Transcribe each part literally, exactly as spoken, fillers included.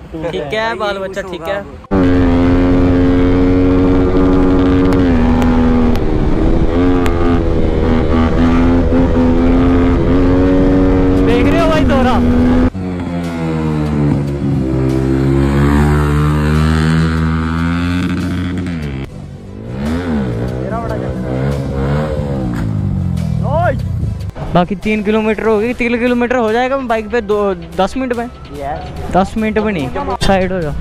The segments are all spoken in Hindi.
ठीक है बाल बच्चा ठीक है। देख रहे हो भाई दोहरा बाकी तीन किलोमीटर होगी। तीन किलोमीटर हो जाएगा बाइक पे दो दस मिनट में। yes. दस मिनट में नहीं, साइड हो जाओ।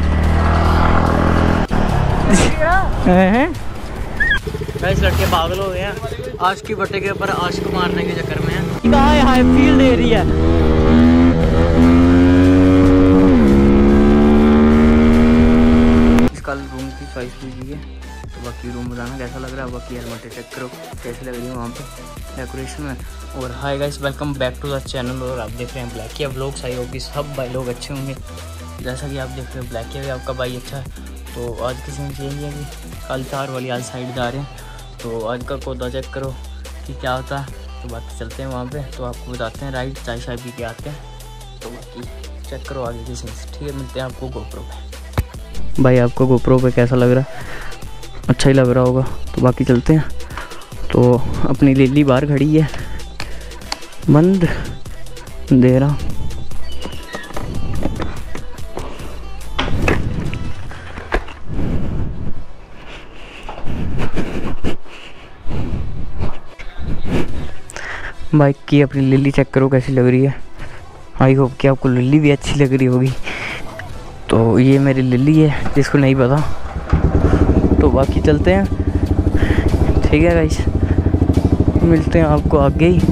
गाइस लड़के पागल हो गए हैं आशिक की बट्टे के ऊपर आशिक मारने के चक्कर में है। कहाँ है हाई फील दे रही है। कल रूम की चॉइस कीजिए तो बाकी रूम बताना कैसा लग रहा है। बाकी हेलमेट चेक करो कैसी लग रही है वहाँ पे डेकोरेशन में। और hi guys welcome back to the channel. और आप देख रहे हैं ब्लैक किया व्लॉग्स। आई होगी सब भाई लोग अच्छे होंगे। जैसा कि आप देख रहे हो ब्लैक किया भी आपका भाई अच्छा है। तो आज की सीन यही है कि कल चार वाली आज साइड जा रहे हैं। तो आज का कोदा चेक करो कि क्या होता है। तो बाकी चलते हैं वहाँ पर तो आपको बताते हैं राइड चाय शाय पी के आते हैं। तो बाकी चेक करो आगे की सीन। ठीक है मिलते हैं आपको गोप्रो पे। भाई आपको गोप्रो पे कैसा लग रहा है? अच्छा ही लग रहा होगा। तो बाकी चलते हैं। तो अपनी लिली बाहर खड़ी है बंद दे रहा। बाइक की अपनी लिली चेक करो कैसी लग रही है। आई होप कि आपको लिली भी अच्छी लग रही होगी। तो ये मेरी लिली है जिसको नहीं पता। तो बाकी चलते हैं। ठीक है गाइस मिलते हैं आपको आगे ही।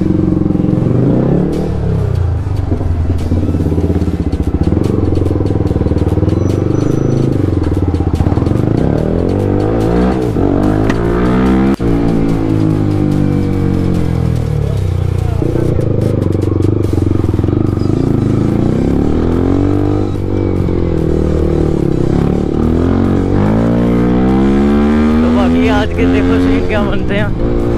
आज के देखो सीन क्या बनते हैं।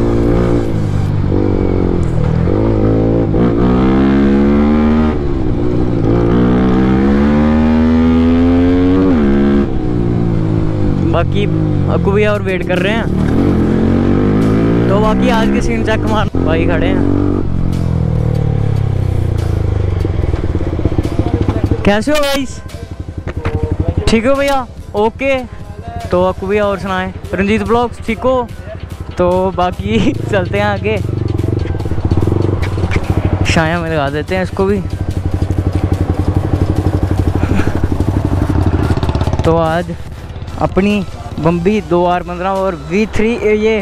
बाकी अक्कू भैया और वेट कर रहे हैं। तो बाकी आज के सीन चेक मार भाई खड़े हैं। कैसे हो गाइस? ठीक हो भैया? ओके। तो अक्कू भैया और सुनाएं। रंजीत ब्लॉग्स ठीक हो? तो बाकी चलते हैं आगे। छाया में लगा देते हैं इसको भी। तो आज अपनी बम्बी दो आर पंद्रह और वी थ्री ये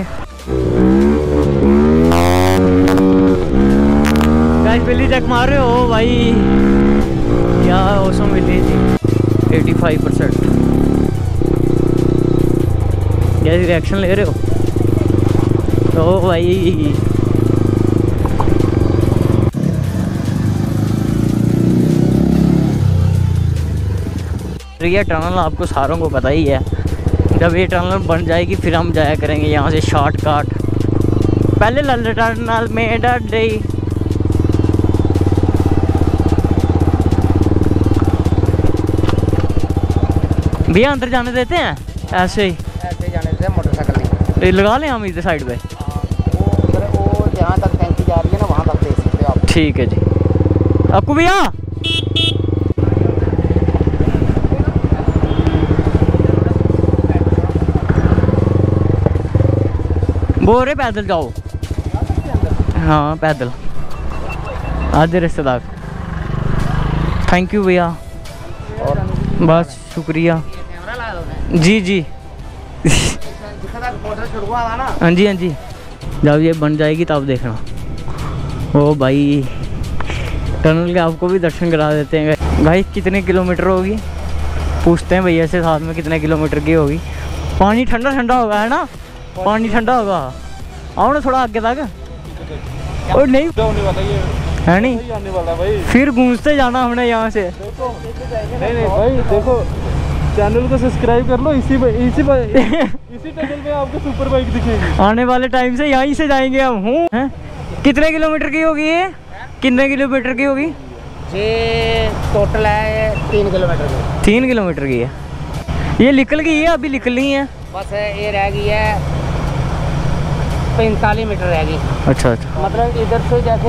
गाइस बिल्ली चेक मार रहे हो भाई। क्या औसम मिली थी एटी फाइव परसेंट। कैसी रिएक्शन ले रहे हो? तो भाई ये टनल आपको सारों को पता ही है। जब ये टनल बन जाएगी फिर हम जाया करेंगे यहाँ से शॉर्टकट। पहले लल टनल में डर गई। भैया अंदर जाने देते हैं ऐसे ही? ऐसे जाने देते हैं मोटरसाइकिल लगा लें हम इधर साइड पे। वो वो जहाँ तक टैंकी जा रही है ना वहाँ तक दे सकते हो आप। ठीक है जी। अक्कू भैया बोल रहे पैदल जाओ। हाँ पैदल आधे रिश्तेदार। थैंक यू भैया। बस शुक्रिया जी जी। हाँ जी हाँ जी। जब ये बन जाएगी तब देखना। ओ भाई टनल के आपको भी दर्शन करा देते हैं। भाई कितने किलोमीटर होगी पूछते हैं भैया से साथ में कितने किलोमीटर की होगी। पानी ठंडा ठंडा होगा है ना? पानी ठंडा होगा। आओ ना थोड़ा आगे तक। और नहीं है नहीं आने वाला भाई। फिर गूंजते जाना हमने यहाँ से। देखो नहीं नहीं भाई देखो चैनल को सब्सक्राइब कर लो। इसी पे इसी पे इसी टनल में आपको सुपर बाइक दिखेगी। आने वाले टाइम से यहीं से जाएंगे हम। हूँ कितने किलोमीटर की होगी ये? कितने किलोमीटर की होगी? ये टोटल है तीन किलोमीटर की। तीन किलोमीटर की है। ये निकल गई है, अभी निकलनी है बस। ये रह गई है पैंतालीस मीटर रह गई। अच्छा अच्छा, मतलब इधर से जैसे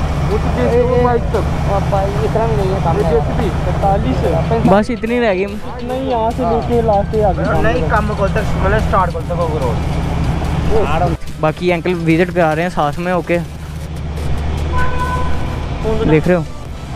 इतना भी नहीं है काम, बस इतनी रह गई। नहीं यहाँ से लेके लास्ट आगे नहीं कम को तक मतलब स्टार्ट कर सको रोड। बाकी अंकल विजिट करा रहे हैं साथ में। ओके देख रहे हो,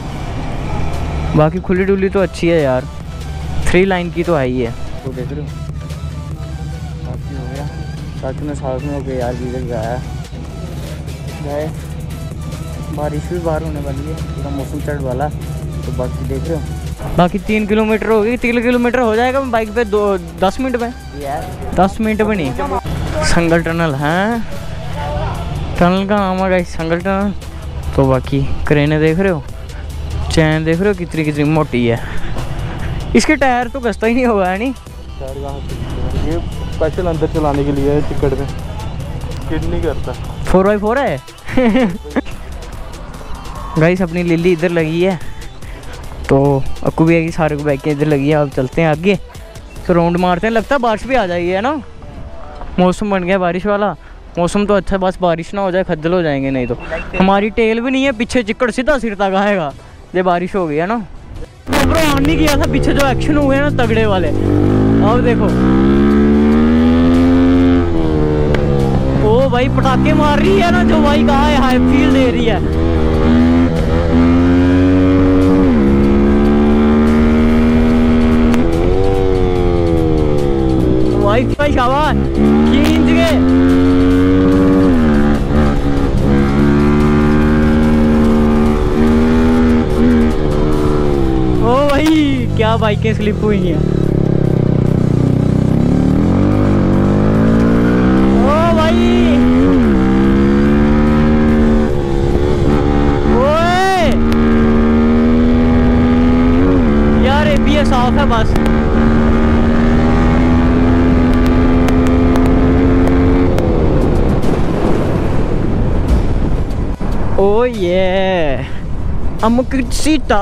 बाकी खुली डुली तो अच्छी है यार, थ्री लाइन की तो है ही है। तो देख रहे हो बाकी हो गया, चाचू ने साथ में होके यार विजिट कराया गए। बारिश भी बाहर होने वाली है, पूरा मौसम चढ़ वाला। तो बाकी देख रहे हो, बाकी तीन किलोमीटर हो गई। तीन किलोमीटर हो जाएगा बाइक पे दो दस मिनट में, दस मिनट में नहीं। संगल टनल है, टनल का नाम है गाइस संगल टनल। तो बाकी क्रेने देख रहे हो, चैन देख रहे हो कितनी कितनी मोटी है। इसके टायर तो कसता ही नहीं होगा है नहीं, ये स्पेशल अंदर चलाने के लिए है, टिकट में किड नहीं करता। फोर बाई फोर है गाइस। अपनी लिली इधर लगी है, तो अक्कू भी आएगी, सारे को बाइकें इधर लगी है। अब चलते हैं आगे, तो राउंड मारते हैं। लगता है बारिश भी आ जाएगी है ना, मौसम बन गया बारिश वाला। मौसम तो अच्छा है, बस बारिश ना हो जाए, खद्दल हो जाएंगे नहीं तो। हमारी टेल भी नहीं है, पीछे चिक्कड़ सीधा सिर तक आएगा ये बारिश हो गई है ना। तो ऑन नहीं किया था, पीछे जो एक्शन हुए ना तगड़े वाले। अब देखो ओ भाई पटाखे मार रही है ना जो भाई, कहा है हाई फील दे रही है। भाई शाबाश खींच गए। ओ भाई क्या बाइकें स्लिप हुई हैं। ओ भाई ओए यार ए बी एस ऑफ है बस। Oh yeah, I'm a good sita.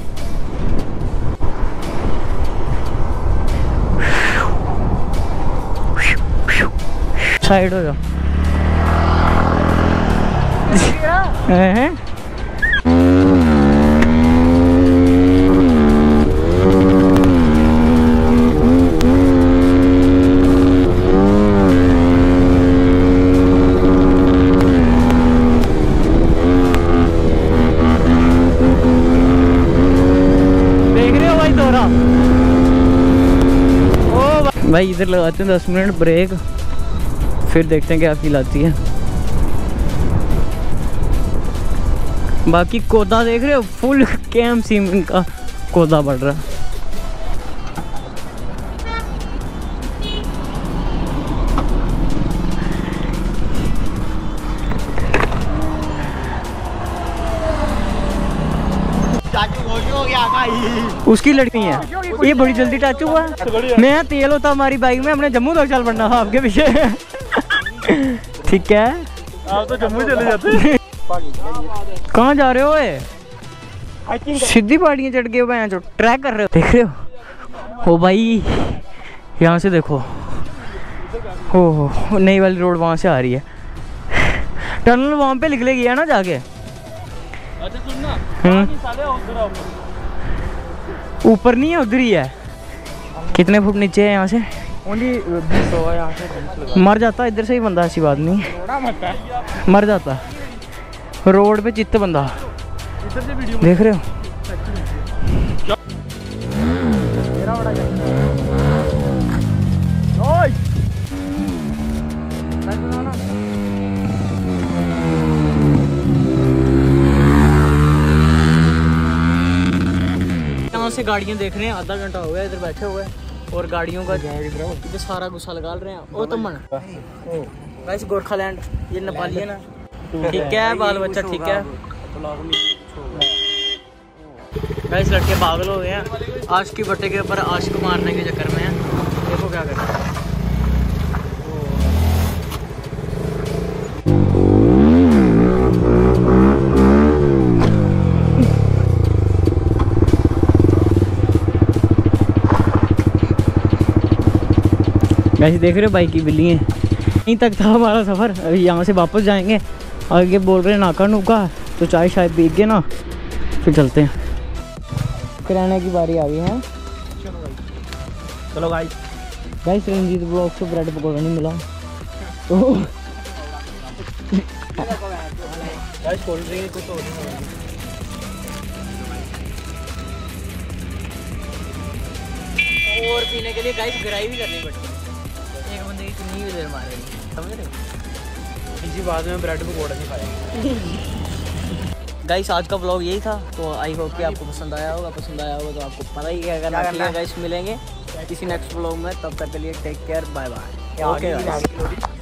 Side हो जाओ। भाई इधर लगाते हैं दस मिनट ब्रेक, फिर देखते हैं क्या फील आती है। बाकी कोदा देख रहे हो, फुल कैम सीम का कोदा बढ़ रहा है। उसकी लड़की है ये, बड़ी जल्दी टच हुआ। मैं तेल होता हमारी बाइक में, हमने जम्मू तक चल पड़ना था आपके पीछे। ठीक है आप तो जम्मू चले जाते। कहाँ जा रहे हो? सीधी पहाड़ियाँ चढ़ के हुए जो ट्रैक कर रहे हो, देख रहे हो? ओ भाई यहाँ से देखो, हो नई वाली रोड वहाँ से आ रही है। टनल वहाँ पे निकलेगी है ना जाके। अच्छा सुनना, ऊपर नहीं है उधर ही है। कितने फुट नीचे है यहाँ से? ओनली बीस सौ यहाँ से। मर जाता इधर से ही बंदा, ऐसी बात नहीं है, मर जाता रोड पे चित्त बंदा। देख रहे हो? से गाड़ियाँ देख रहे हैं, आधा घंटा हो गया इधर बैठे हुए और गाड़ियों का इधर सारा गुस्सा लगा रहे हैं। ओ तमन गाइस गोरखालैंड, ये नेपाली है ना, ठीक है बाल बच्चा ठीक है। गाइस लड़के पागल हो गए हैं, आशिक की बट्टे के ऊपर आशिक मारने के चक्कर में है। देखो क्या कर रहे हैं। वैसे देख रहे हो बाइक की बिल्ली है। यहीं तक था हमारा सफ़र। अभी यहाँ से वापस जाएंगे, आगे बोल रहे हैं नाका नुका, तो चाय शायद पी के ना फिर चलते हैं। किराने की बारी आ गई है। चलो गाइस। गाइस रंजीत ब्लॉग से ब्रेड पकौड़ा नहीं मिला तो गाइस कोल्ड ड्रिंक कुछ और और पीने के लिए गाइस ग्राई भी करनी पड़ती है। एक बंदे की कितनी भी देर मारेगी, समझ रहे हो? इसी बात में ब्रेड पकौड़ा नहीं खाया। गाइस आज का ब्लॉग यही था, तो आई होप कि आपको पसंद आया होगा। पसंद आया होगा तो आपको पता ही है करना है। गाइस मिलेंगे किसी नेक्स्ट ब्लॉग में, तब तक के लिए take care, bye bye. Okay.